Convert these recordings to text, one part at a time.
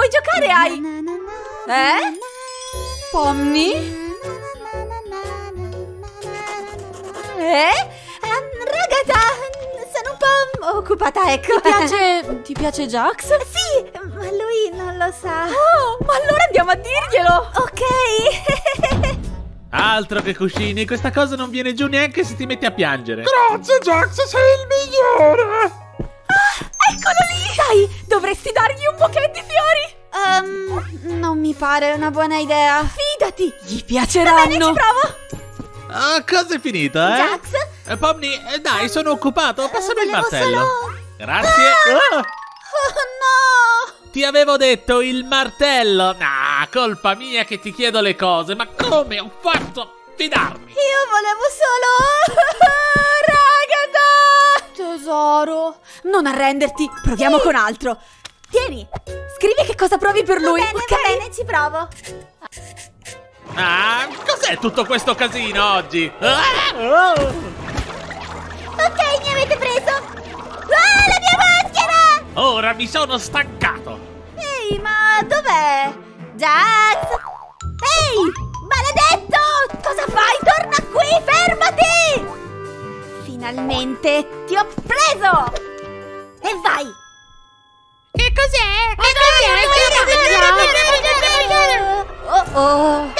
vuoi giocare ai... Pomni? Ragazza, sono un po' occupata, ecco. Ti piace Jax? Sì, ma lui non lo sa. Oh, ma allora andiamo a dirglielo. Ok. Altro che cuscini, questa cosa non viene giù neanche se ti metti a piangere. Grazie, Jax, sei il migliore. Ah, eccolo lì. Dai, dovresti dargli un bouquet di fiori. Non mi pare una buona idea. Fidati, gli piaceranno. Va bene, ci provo. Ah, cosa è finita, Jax? Pomni, dai, sono occupato, passami il martello. Solo... Grazie. Oh no! Ti avevo detto il martello. Ah, colpa mia che ti chiedo le cose, ma come ho fatto a fidarmi? Io volevo solo... Ragazza! Tesoro, non arrenderti, proviamo con altro. Tieni, scrivi che cosa provi per lui. Va bene, ci provo. Ah, cos'è tutto questo casino oggi? Ok, mi avete preso. Ah, la mia maschera! Ora mi sono stancato. Ehi, ma dov'è? Jax! Ehi, maledetto! Cosa fai? Torna qui, fermati! Finalmente ti ho preso! E vai! Che cos'è? Oh!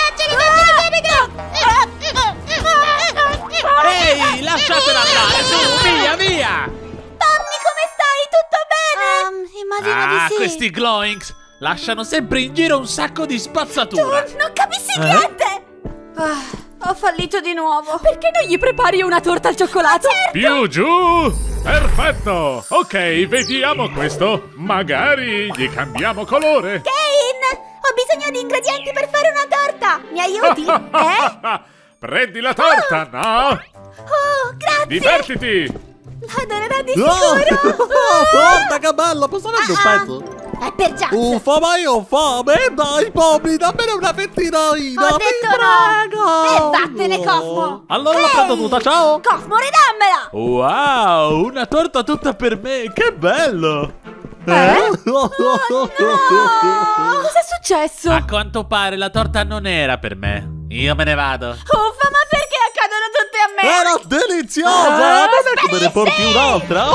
Ehi, lasciatela andare, su, via, via! Pomni, come stai? Tutto bene? Immagino di sì. Questi glowings lasciano sempre in giro un sacco di spazzatura. Tu non capissi niente! Ho fallito di nuovo. Perché non gli prepari una torta al cioccolato? Certo. Più giù! Perfetto! Ok, vediamo questo. Magari gli cambiamo colore. Kane, ho bisogno di ingredienti per fare una torta. Mi aiuti? Prendi la torta, no? Oh, grazie. Divertiti! Adorerà di sicuro. Torta, che bella, posso avere un pezzo? È per Jax. Uffa, ma io ho fame. Dai, Pomni, dammene una fettinina. Ho detto no. E vattene, Cosmo. Allora la prendo tutta, ciao. Cosmo, ridammela. Wow, una torta tutta per me, che bello! No. Cos'è successo? A quanto pare la torta non era per me. Io me ne vado. Uffa, ma perché accadono tutte a me? Era deliziosa. Non è che me ne porti un'altra.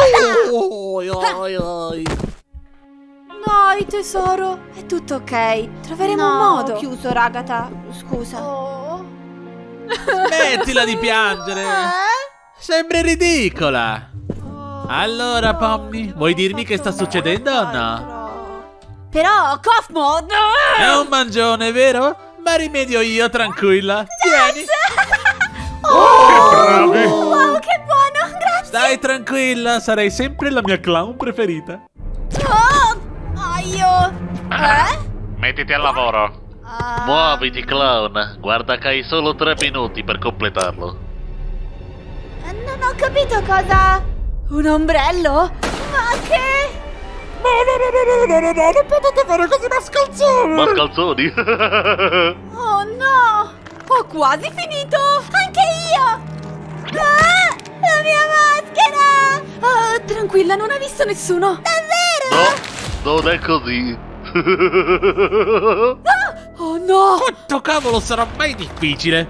Dai, tesoro, è tutto ok. Troveremo un modo. Ho chiuso, Ragata. Scusa. Smettila di piangere. Sembri ridicola. Allora, Pomni, vuoi dirmi che sta succedendo o no? Però, Cosmo... È un mangione, vero? Ma rimedio io, tranquilla. Tieni. Che bravi! Wow, che buono, grazie. Stai tranquilla, sarai sempre la mia clown preferita. Mettiti al lavoro. Muoviti, clown. Guarda che hai solo 3 minuti per completarlo. Non ho capito cosa... Un ombrello? Ma che... No, non potete fare così, mascalzoni! Mascalzoni? Oh no! Ho quasi finito! Anche io! La mia maschera! Tranquilla, non ha visto nessuno! Davvero? No, non è così. Oh no! Quanto cavolo sarà mai difficile?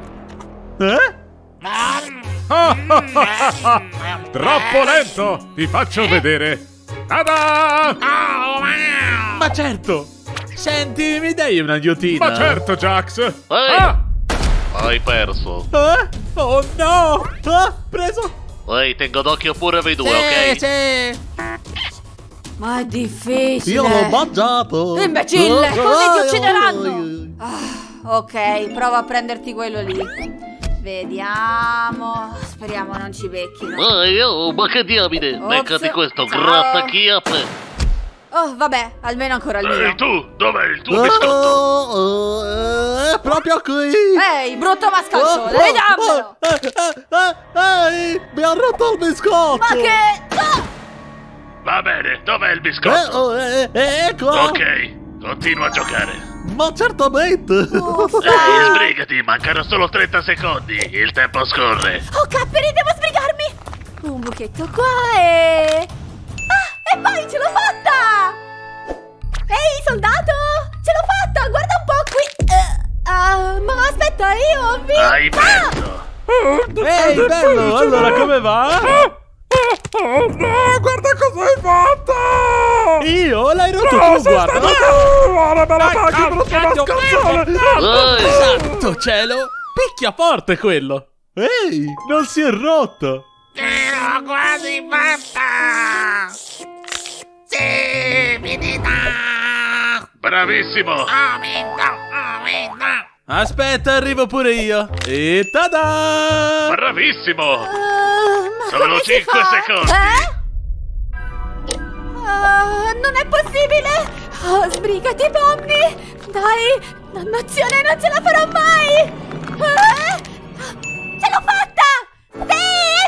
Troppo lento! Ti faccio vedere! Tada! Ma certo! Senti, mi dai una ghiotina? Ma certo, Jax! Ehi! Hai perso. Oh no! Preso! Ehi, tengo d'occhio pure voi due, ok? Sì! Ma è difficile! Io l'ho mangiato! Imbecille! Così ti uccideranno! Ok, prova a prenderti quello lì. Vediamo. Speriamo non ci becchino. Oh, ma che diamine! Beccati questo grattachiappe! Oh, vabbè, almeno ancora il mio. Ehi, tu! Dov'è il tuo biscotto? È proprio qui! Ehi, brutto mascalzone, ridammelo! Ehi, mi ha rotto il biscotto! Ma che... Va bene, dov'è il biscotto? Ecco! Ok, continua a giocare. Ma certamente! Ehi, sbrigati, mancano solo 30 secondi. Il tempo scorre. Oh, capperi, devo sbrigarmi! Un buchetto qua e... Ah, e poi ce l'ho fatta! Ehi, soldato! Aspetta, io ho vinto! Hai perso! Ehi, bello, allora come va? No, guarda cosa hai fatto! Io? L'hai rotto tu, guarda! Ora me la paghi, brutto mascalzone! Santo cielo! Picchia forte quello! Ehi, non si è rotto! L'ho quasi fatta! Sì, finita! Bravissimo! Ho vinto! Aspetta, arrivo pure io. E tada! Bravissimo! Ma Solo come si 5 fa? secondi. Non è possibile! Sbrigati, Pomni! Dai! Dannazione, non ce la farò mai! Ce l'ho fatta! Sì,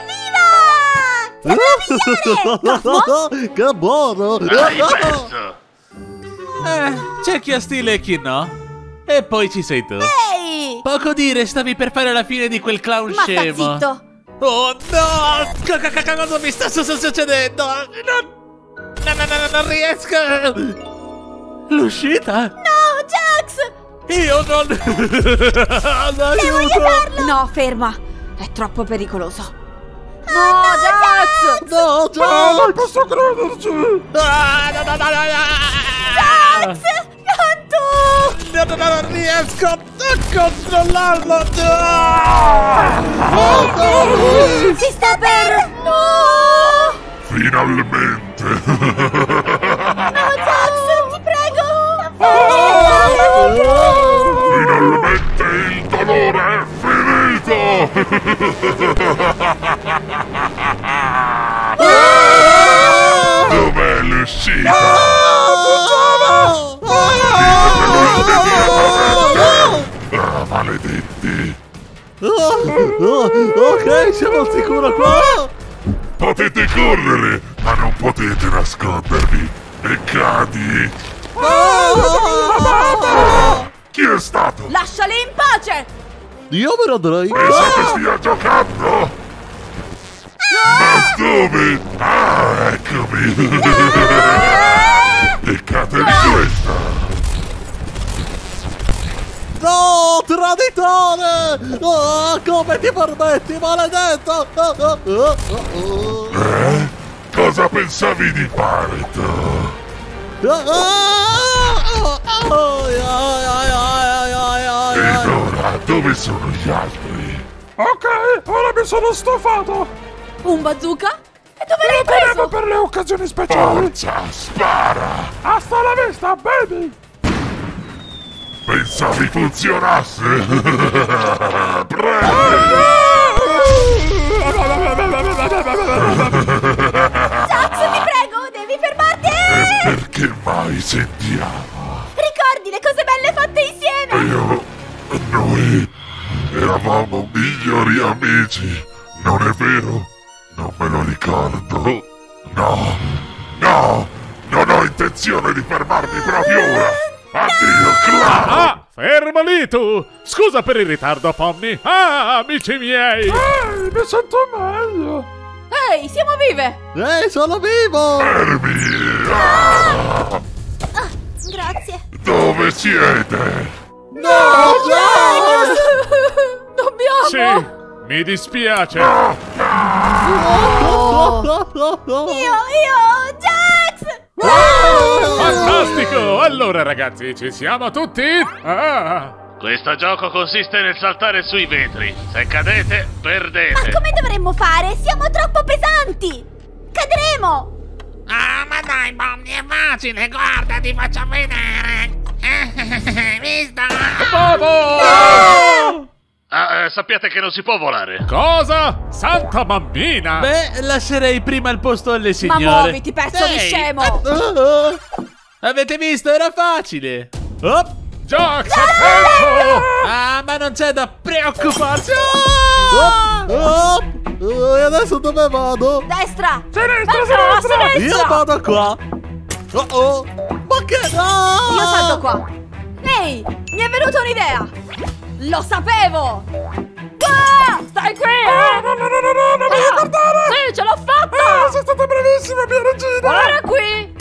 evviva! Che buono! Hai perso! C'è chi ha stile e chi no. E poi ci sei tu. Ehi! Poco dire, stavi per fare la fine di quel clown Ma sta scemo. zitto! Oh no! Cosa mi sta succedendo? Non riesco! L'uscita? No, Jax! Io non... Devo aiutarlo! No, ferma! È troppo pericoloso! No, Jax! No, Ah, non posso crederci! Jax! Canto! Non riesco a controllarlo! Si sta per... No! Finalmente! No, Jax, ti prego! Finalmente il dolore è finito! Dov'è l'uscita? Maledetti! Ok, siamo al sicuro qua! Potete correre, ma non potete nascondervi! Peccati! Chi è stato? Lasciali in pace! Io me lo andrei! Pensate stia giocando? Ma dove? Ah, eccomi! Peccatevi questa! No, traditore! Come ti permetti, maledetto? Cosa pensavi di fare tu? Ed ora, dove sono gli altri? Ok, ora mi sono stufato! Un bazooka? E dove l'hai preso? Per le occasioni speciali! Forza, spara! Hasta la vista, baby! Pensavi funzionasse? Prendi! Jax, ti prego, devi fermarti! E perché mai sentiamo? Ricordi le cose belle fatte insieme! Noi eravamo migliori amici, non è vero? Non me lo ricordo. No, non ho intenzione di fermarmi proprio ora. Addio, Clown! Ah, fermo lì tu! Scusa per il ritardo, Pomni. Ah, amici miei! Mi sento meglio. Ehi, siamo vive! Ehi, sono vivo! Fermi! Grazie! Dove siete? No, Dobbiamo! Sì, mi dispiace. Io! Jax! Fantastico! Allora, ragazzi, ci siamo tutti? Ah! Questo gioco consiste nel saltare sui vetri. Se cadete, perdete. Ma come dovremmo fare? Siamo troppo pesanti! Cadremo! Ah, ma dai, Pomni, è facile, guarda, ti faccio vedere. Visto? Sappiate che non si può volare. Cosa? Santa bambina! Beh, lascerei prima il posto alle Ma signore. muoviti, pezzo di Ehi, scemo! Avete visto? Era facile. Oh. Jax, attento! Ah, ma non c'è da preoccuparsi. E adesso dove vado? Destra! Sinistra, A sinistra! Io vado qua! Ma che no! Io salto qua! Ehi, mi è venuta un'idea! Lo sapevo! Stai qui! No, non mi ricordare! Sì, ce l'ho fatta! Sei stata bravissima, mia regina! Guarda qui!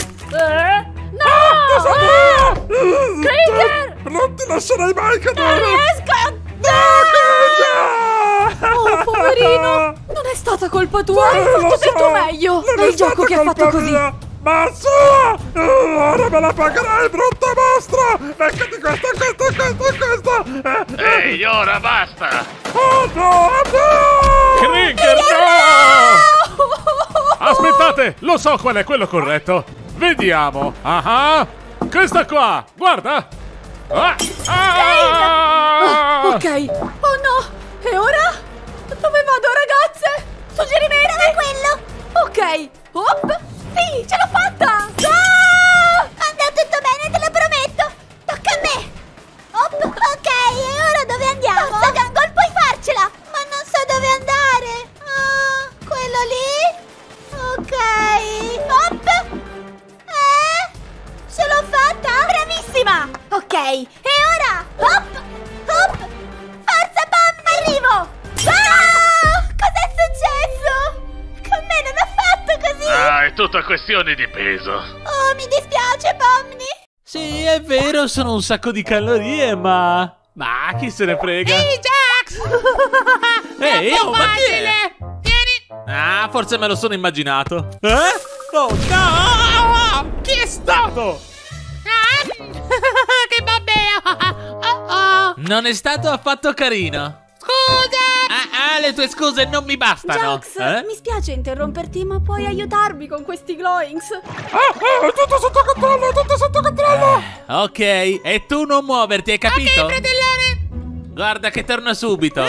No! Clicker! Non ti lascerai mai Non cadere! riesco! No! Oh, poverino! Non è stata colpa tua, hai fatto del tuo meglio! È il gioco che ha fatto così! Ma sua! Ora me la pagherai, brutta mostra! Leccati questa! Ehi, ora basta! Oh no! Krieger, no! Aspettate, lo so qual è quello corretto! Vediamo! Ah! Questa qua! Guarda! Ok! Oh no! E ora? Dove vado, ragazze? Suggerimenti? Prova quello! Ok! Hop! Sì, ce l'ho fatta! Andrà tutto bene, te lo prometto! Tocca a me! Ok, e ora dove andiamo? Forza, Gangol, puoi farcela! Ma non so dove andare! Quello lì? Ok! Hop! Ce l'ho fatta? Bravissima! Ok, e ora? Hop! Forza, Pom! Arrivo! Cos'è successo? Con me non ha fatto così! Ah, è tutta questione di peso. Oh, mi dispiace, Pomni! Sì, è vero, sono un sacco di calorie, ma chi se ne frega? Ehi, Jax! Ehi, oh, ma chi è? Vieni! Ah, forse me lo sono immaginato. Oh, no! Chi è stato? Che babbeo! Non è stato affatto carino. Scusa! Le tue scuse non mi bastano. Jax, mi spiace interromperti, ma puoi aiutarmi con questi glowings? Tutto sotto controllo! Ok, e tu non muoverti, hai capito? Ok, fratellone! Guarda che torno subito.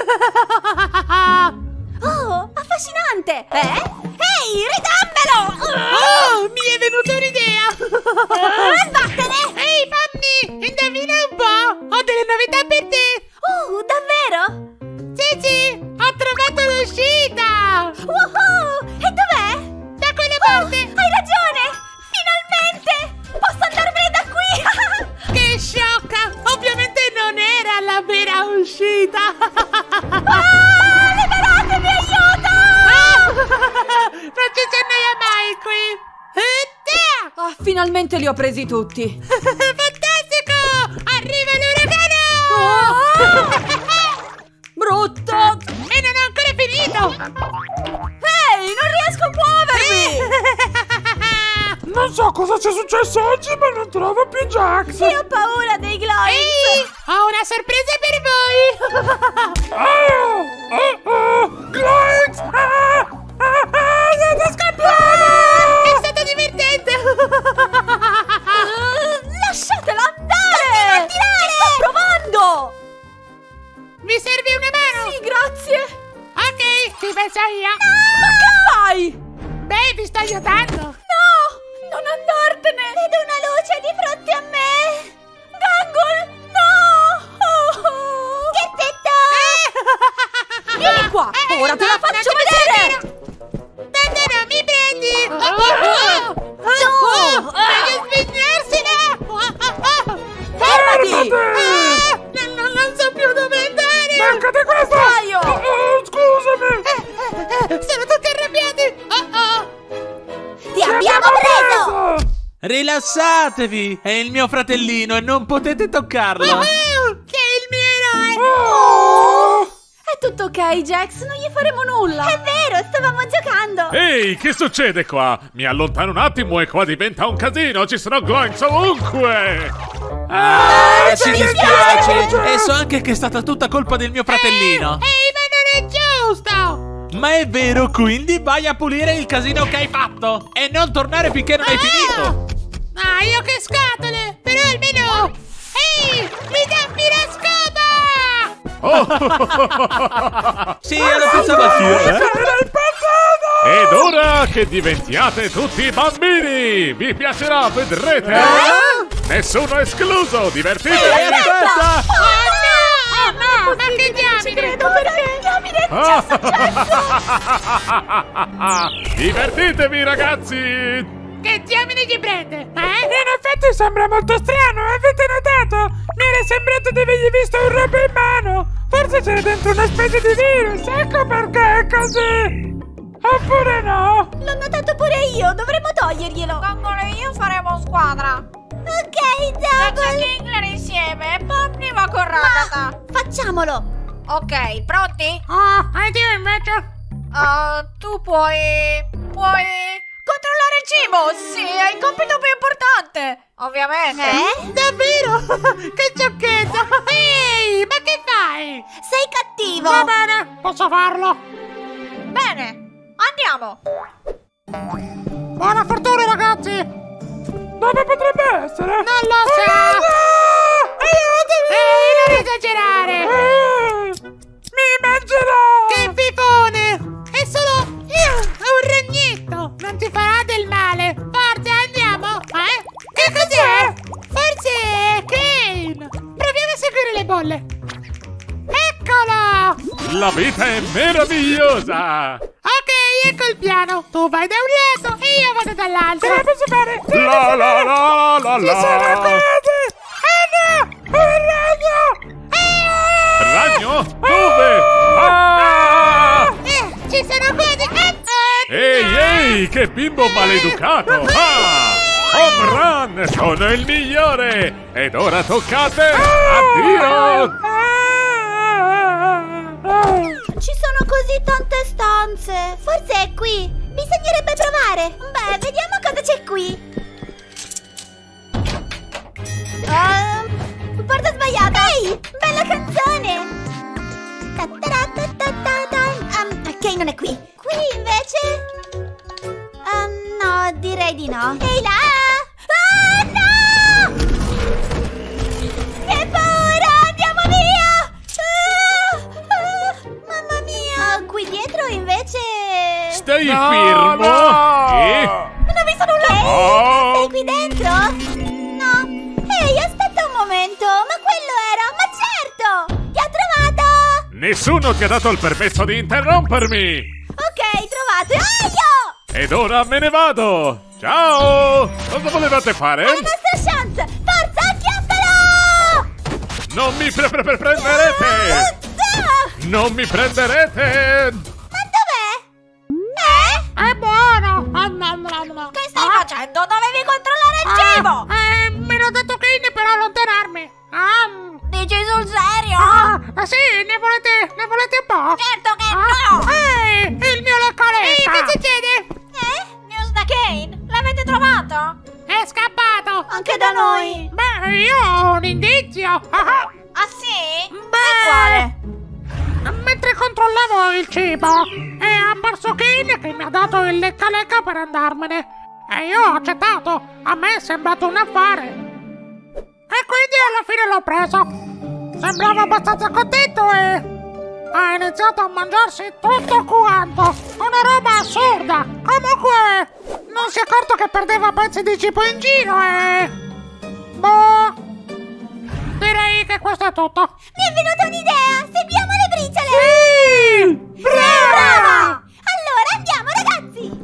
Oh, affascinante! Ehi, ridammelo! Oh, mi è venuta un'idea! Vattene! Ehi, Pomni! Indovina un po'! Ho delle novità per te! Davvero? Sì! Ho trovato l'uscita! Woohoo! E dov'è? Da quelle parte! Hai ragione! Finalmente! Posso andarmene da qui! Che sciocca! Ovviamente non era la vera uscita! Liberatevi, aiuto! Non ci si annoia mai qui! Finalmente li ho presi tutti! Fantastico! Arriva l'uragano! Brutto! E non ho ancora finito! Ehi, non riesco a muovermi! Non so cosa sia successo oggi, ma non trovo più Jax! Io ho paura dei glowings! Ehi, ho una sorpresa per voi! Gloix! Sto scappando! È stato divertente! Lasciatela andare! Ci sto provando! Mi serve una mano? Sì, grazie! Ok, ci penso io! Ma che fai? Beh, vi sto aiutando! No! Non andartene! Vedo una luce di fronte a me! Gangol! No! Scherzetto! Vieni qua! Ora te la faccio vedere! No, mi prendi! Voglio svignarsela! Fermati! Non so più dove andare! Mancate questo! Paio! Scusami! Sono tutti arrabbiati! Ti abbiamo preso! Rilassatevi! È il mio fratellino e non potete toccarlo. Che è il mio eroe! È tutto ok, Jax, non gli faremo nulla! È vero, stavamo giocando! Ehi, che succede qua? Mi allontano un attimo e qua diventa un casino! Ci sono Gloinks ovunque! Ci dispiace! E so anche che è stata tutta colpa del mio fratellino. Ehi, ma non è giusto! Ma è vero, quindi vai a pulire il casino che hai fatto e non tornare finché non hai finito. Io che scatole! Però almeno... Ehi, ridammi la scopa! Sì, lo pensavo anch'io. Ed ora che diventiate tutti bambini! Vi piacerà, vedrete! Nessuno escluso! Divertitevi! Aspetta! Oh no! Ma che diamine! Divertitevi, ragazzi! Che diamine ci prende? In effetti sembra molto strano, avete notato? Mi era sembrato di avergli visto un robo in mano! Forse c'era dentro una specie di virus, ecco perché è così! Oppure no? L'ho notato pure io, dovremmo toglierglielo! Gangol e io faremo squadra! Ok, Double! Kingler insieme e Pomni va farlo con Ragata. Facciamolo. Ok, pronti? Ed io invece? Tu puoi controllare il cibo. Sì, è il compito più importante. Ovviamente. Davvero? Che sciocchezza! Ehi, ma che fai? Sei cattivo. Va bene, posso farlo. Bene, andiamo. Buona fortuna, ragazzi! Dove potrebbe essere? Non lo so! Aiutami! Non esagerare! Mi mangerò! Che fifone! È solo un ragnetto! Non ti farà del male! Forza, andiamo! Che cos'è? Forse è Kane! Proviamo a seguire le bolle! Eccolo! La vita è meravigliosa! Ok, ecco il piano! Tu vai da un lato e io vado dall'altro! Ce la posso fare? La la la la Ci sono cose! No! Un ragno! Ragno? Dove? Ci sono cose! Ehi, che bimbo maleducato! Home run! Sono il migliore! Ed ora toccate! Addio! Ci sono così tante stanze. Forse è qui. Bisognerebbe provare. Beh, vediamo cosa c'è qui. Porta sbagliata. Ehi, bella canzone. Ok, non è qui. Qui invece? No, direi di no. Ehi là! No! Che paura! Andiamo via! Mamma mia! Qui dietro invece... Stai fermo! Non ho visto nulla! Sei qui dentro? No! Ehi, aspetta un momento! Ma quello era... Ma certo! Ti ho trovato! Nessuno ti ha dato il permesso di interrompermi! Ok, trovato! Aio! Ed ora me ne vado! Ciao! Cosa volevate fare? È la nostra chance! Forza, acchiappalo! Non mi prenderete! Non mi prenderete! Ma dov'è? È buono! Che stai facendo? Dovevi controllare il cibo. Me l'ha detto Kane per allontanarmi! Dici sul serio? Sì, ne volete un po'? Certo che no. Il mio lecca-lecca! Che succede? News da Kane, l'avete trovato? È scappato! Anche da noi! Beh, io ho un indizio! Ah sì? E quale? Mentre controllavo il cibo, è apparso Kane che mi ha dato il lecca-lecca per andarmene. E io ho accettato. A me è sembrato un affare. E quindi alla fine l'ho preso. Sembrava abbastanza contento e... ha iniziato a mangiarsi tutto quanto. Una roba assurda. Comunque, non si è accorto che perdeva pezzi di cibo in giro e... boh... direi che questo è tutto. Mi è venuta un'idea! Seguiamo le briciole! Sì! Brava! Allora andiamo, ragazzi!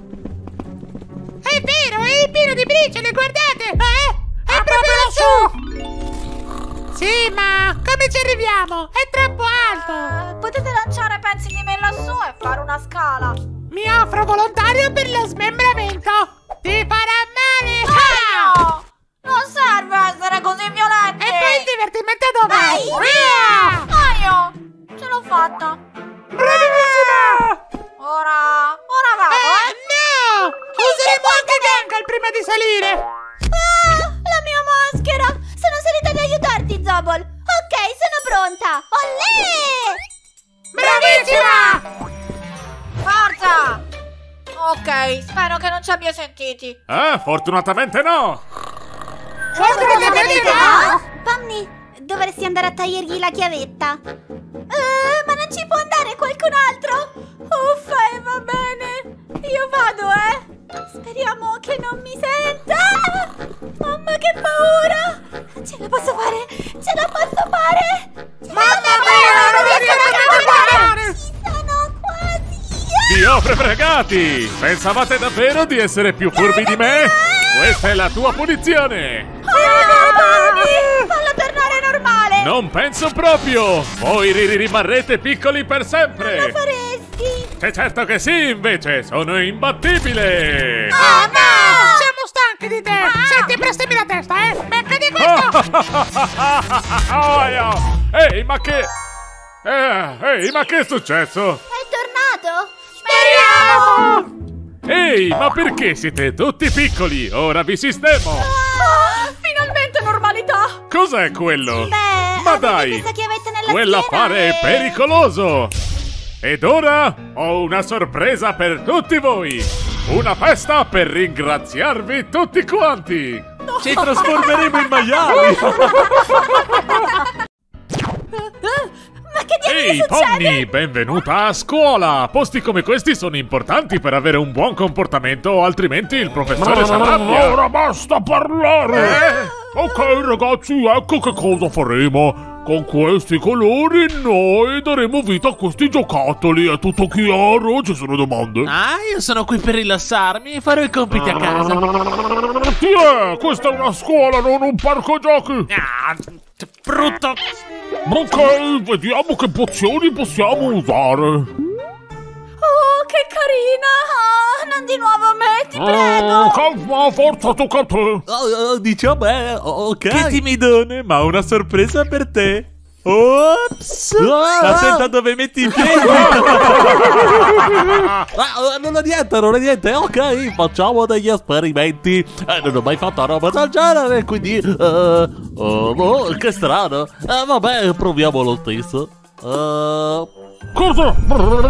È vero, è pieno di briciole, guardate! È proprio lassù! Sì, ma come ci arriviamo? È troppo alto! Potete lanciare pezzi di me lassù e fare una scala. Mi offro volontario per lo smembramento! Ti farà male! No! Non serve essere così violenti! E poi il divertimento dov'è? Vai! Via! Aio! Ce l'ho fatta! Bravissima! Ora vado, No! Useremo anche Gunkle prima di salire! La mia maschera! Sono salita ad aiutarti, Zobol! Ok, sono pronta! Olè! Bravissima! Forza! Ok, spero che non ci abbia sentiti. Fortunatamente no! Fortunatamente no! Pomni, dovresti andare a tagliergli la chiavetta. Ma non ci può andare qualcun altro? Uffa, va bene. Io vado, Speriamo che non mi senta. Mamma, che paura. Ce la posso fare. Ce la posso fare. Mamma mia, non riesco a camminare! Ci sono quasi. Vi ho fregati! Pensavate davvero di essere più furbi di me? Questa è la tua punizione! Fallo tornare normale. Non penso proprio! Voi rimarrete piccoli per sempre! Lo faresti. C'è certo che sì, invece! Sono imbattibile! Oh no! Siamo stanchi di te! Senti, prestami la testa, Becca di questo! Oh, Ehi, ma che... Ehi, ma che è successo? È tornato? Speriamo! Ehi, ma perché siete tutti piccoli? Ora vi sistemo! Finalmente normalità! Cos'è quello? Beh, Ma avete dai! questa chiavetta nella Quell'affare schiena è pericoloso! Ed ora ho una sorpresa per tutti voi! Una festa per ringraziarvi tutti quanti! Ci trasformeremo in maiali! Ma che diavolo Ehi, succede? Pomni, benvenuta a scuola! Posti come questi sono importanti per avere un buon comportamento, altrimenti il professore si arrabbia. Ora basta parlare! Ok ragazzi, ecco che cosa faremo. Con questi colori noi daremo vita a questi giocattoli. È tutto chiaro? Ci sono domande? Ah, io sono qui per rilassarmi e farò i compiti a casa. Questa è una scuola, non un parco giochi. Ah, brutto! Ok, vediamo che pozioni possiamo usare. Oh, che carina! Oh, non di nuovo a me, ti prego! Calma, forza, tocca a te. Dici a me, ok. Che timidone, ma ho una sorpresa per te. Ops! Attenta dove metti i piedi! Non è niente, ok, facciamo degli esperimenti. Non ho mai fatto roba del genere, quindi... che strano. Vabbè, proviamo lo stesso. Cosa?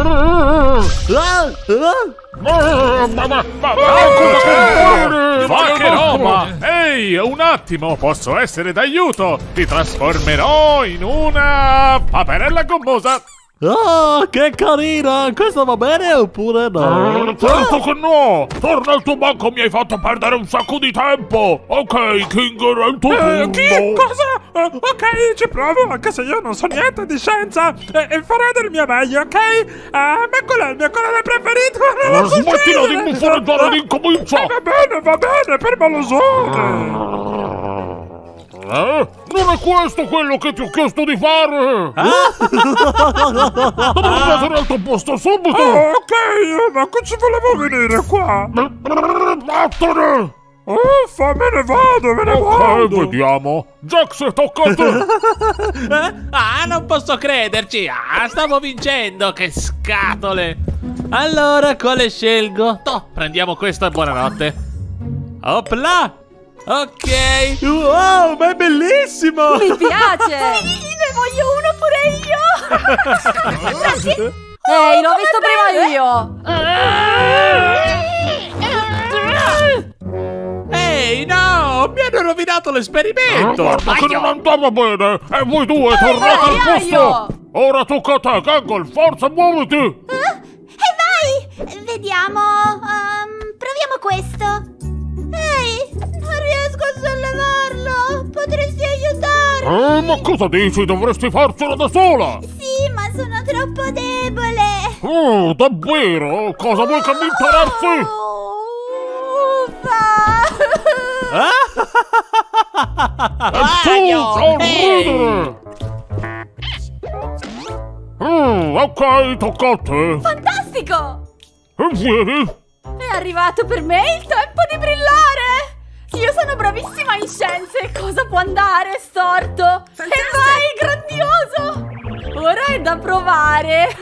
Ma che roba! Ehi, un attimo, posso essere d'aiuto! Ti trasformerò in una paperella gommosa! Oh, che carina! Questo va bene oppure no? Certo che no! Torna al tuo banco, mi hai fatto perdere un sacco di tempo! Ok, King, era il tuo turno! Chi? Cosa? Ok, ci provo, anche se io non so niente di scienza. E farò del mio meglio, ok? Ma qual è il mio colore preferito? Non lo so Smettila di dire. muffareggiare ed incomincia! Va bene, per malosone. Non è questo quello che ti ho chiesto di fare! Devi mettere al tuo posto subito! Ok, ma che ci volevo venire qua? Vattene! Me ne vado, Ok, vediamo. Jax, tocca a te! Non posso crederci! Stavo vincendo! Che scatole! Allora, quale scelgo? Toh, prendiamo questo e buonanotte. Opla! Ok! Wow, ma è bellissimo! Mi piace! Sì, ne voglio uno pure io! Ehi, l'ho visto prima io! Ehi, no! Mi hanno rovinato l'esperimento! Guarda che non andava bene! E voi due tornate al posto! Ora tocca a te, Gangle! Forza, muoviti! E vai! Vediamo... proviamo questo! Ehi, non riesco a sollevarlo! Potresti aiutare? Ma cosa dici? Dovresti farcela da sola! Sì, ma sono troppo debole! Davvero? Cosa vuoi che mi interessi? Uffa! ridere! Ok, tocca a te! Fantastico! Vieni! È arrivato per me il tempo di brillare! Io sono bravissima in scienze! Cosa può andare storto? E vai, grandioso! Ora è da provare!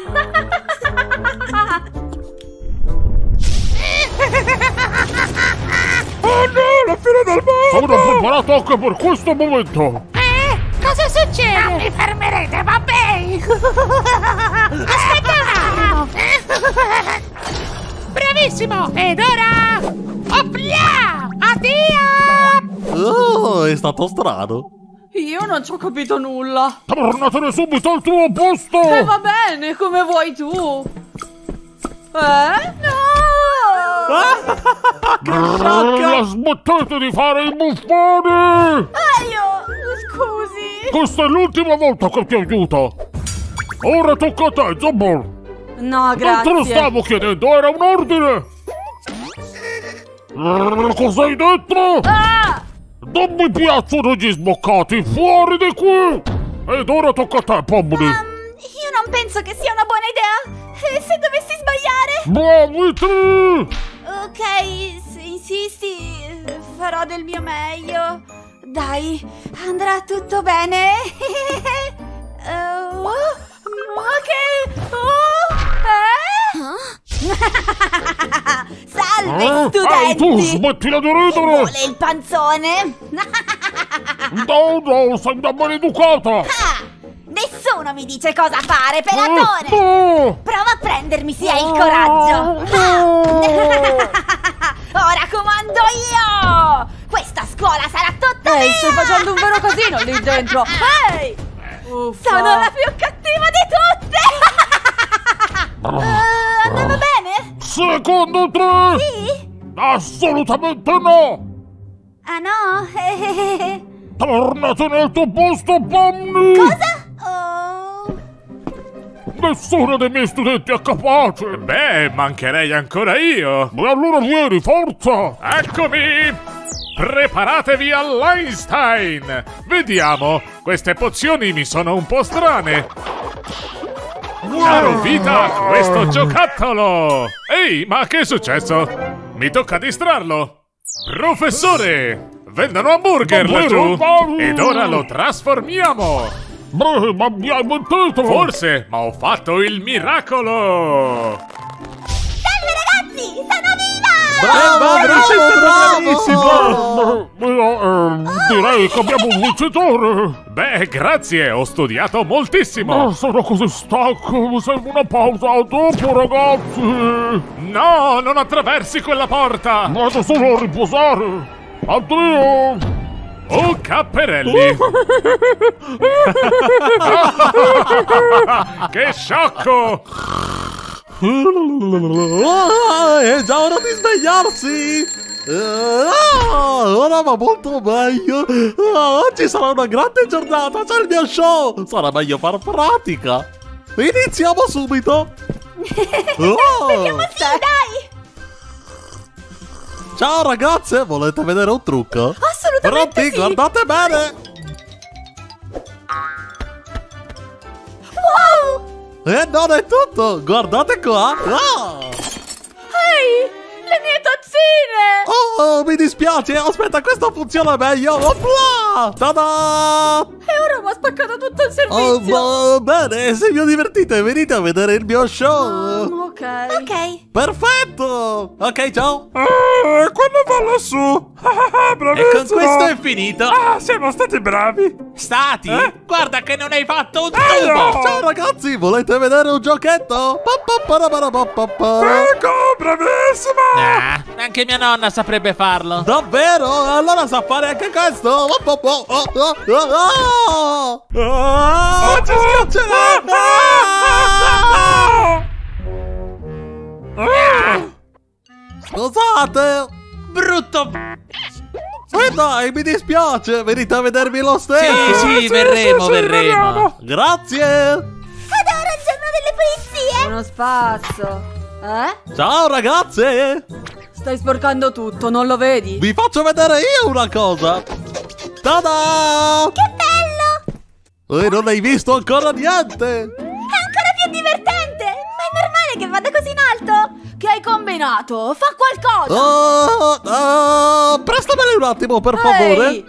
Oh no, la fine del mondo! Sono preparato anche per questo momento! Cosa succede? Non mi fermerete, va bene! Aspetta un attimo! Bravissimo! Ed ora... Opla! Addio! Oh, è stato strano. Io non ci ho capito nulla. Tornatene subito al tuo posto! Va bene, come vuoi tu. No! Che sciocca! Smettete di fare i buffoni! Scusi. Questa è l'ultima volta che ti aiuto! Ora tocca a te, Zobor! No, Non te lo grazie. stavo chiedendo, era un ordine! Cosa hai detto? Non mi piacciono gli sboccati, fuori di qui! Ed ora tocca a te, Pomni! Io non penso che sia una buona idea! E se dovessi sbagliare? Muoviti! Ok, se insisti, farò del mio meglio. Dai, andrà tutto bene. Ma che... Salve, studenti! Tu smettila di ridere! Vuole il panzone? No, sei una maleducata! Ah, nessuno mi dice cosa fare, pelatore! Prova a prendermi se hai il coraggio! Ora comando io! Questa scuola sarà tutta mia! Stai facendo un vero casino lì dentro! Ehi! Sono la più cattiva di tutte! Andava bene? Secondo te? Sì? Assolutamente no! Ah no? Tornate nel tuo posto, Pomni! Cosa? Oh... Nessuno dei miei studenti è capace! Beh, mancherei ancora io! E allora vieni, forza! Eccomi! Preparatevi all'Einstein! Vediamo, queste pozioni mi sono un po' strane! Caro vita, questo giocattolo! Ehi, ma che è successo? Mi tocca distrarlo! Professore! Vendono hamburger laggiù! Ed ora lo trasformiamo! Beh, ma mi hai mentito! Forse, ma ho fatto il miracolo! Salve ragazzi! Sono viva! Bravissimo! Direi che abbiamo un vincitore! Beh, grazie, ho studiato moltissimo! Sono così stanco, mi serve una pausa, a dopo ragazzi! No, non attraversi quella porta! Vado solo a riposare! Addio! Oh, capperelli! Che sciocco! È già ora di svegliarsi! Ora va molto meglio! Oggi sarà una grande giornata, c'è il mio show! Sarà meglio far pratica! Iniziamo subito! Vediamo sì, dai! Ciao ragazze, volete vedere un trucco? Assolutamente Pronti? sì! Guardate bene! Wow! E non è tutto! Guardate qua! Ehi! Le mie tazzine! Oh, mi dispiace! Aspetta, questo funziona meglio! Opla! Ta-da! E ora mi ha spaccato tutto il servizio! Bene, se vi ho divertite, venite a vedere il mio show! Ok. Ok. Perfetto! Ok, ciao! Quando va lassù? Bravissimo! E con questo è finito! Ah, siamo stati bravi! Stati? Guarda che non hai fatto un no! tubo! Ciao ragazzi, volete vedere un giochetto? Ecco, bravissimo! Ah, anche mia nonna saprebbe farlo! Davvero? Allora sa fare anche questo? Ci schiaccerà! Scusate! Brutto! Dai, mi dispiace, venite a vedermi lo stesso! Sì, verremo! Grazie! Adoro il giorno delle pulizie! Uno spazio. Ciao ragazze! Stai sporcando tutto, non lo vedi? Vi faccio vedere io una cosa! Tada! Che bello! E non hai visto ancora niente! È ancora più divertente! Ma è normale che vada così in alto? Che hai combinato? Fa qualcosa! Prestameli un attimo, per favore! Ehi!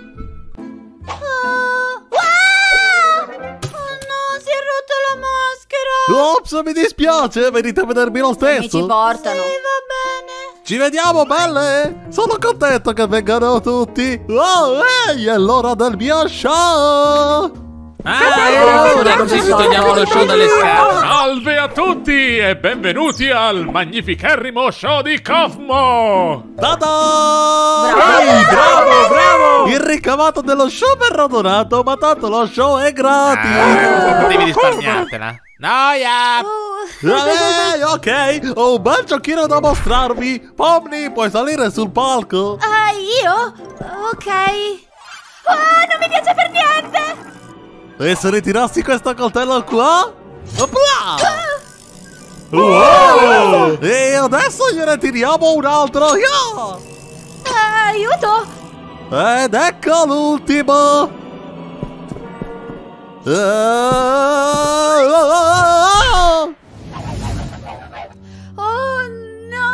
Wow! Oh no, si è rotta la maschera! Ops, mi dispiace, venite a vedermi lo Mi ci stesso! portano! Sì, va bene! Ci vediamo, belle! Sono contento che vengano tutti! Oh, ehi, è l'ora del mio show! Ora così ci togliamo lo show dalle scarpe! Salve a tutti e benvenuti al magnificherrimo show di Cosmo! Tada! Bravo! Il ricavato dello show verrà donato, ma tanto lo show è gratis! Devi risparmiartela! Noia! Ok, ho un bel giochino da mostrarvi! Pomni, puoi salire sul palco! Ah, io? Ok. Non mi piace per niente! E se ritirassi questo coltello qua? Opla! Wow! E adesso gliene tiriamo un altro! Aiuto! Ed ecco l'ultimo! Oh no!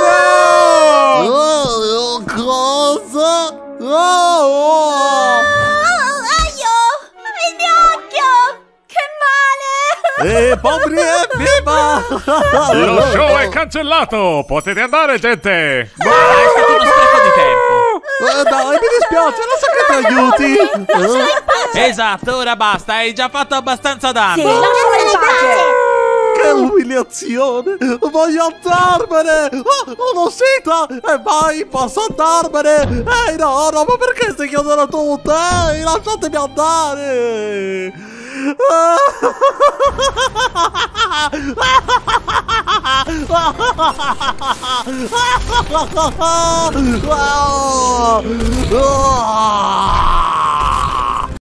Cosa? poveri, evviva! Lo show è cancellato! Potete andare, gente! È stato uno spreco di tempo. Dai, mi dispiace, non so che ti aiuti. Esatto, ora basta, hai già fatto abbastanza danno. Sì, lasciala in pace. Che umiliazione! Voglio andarmene! Una seta! E vai, posso andarmene! Ehi, no, ma perché si chiudono tutte? Ehi, lasciatemi andare!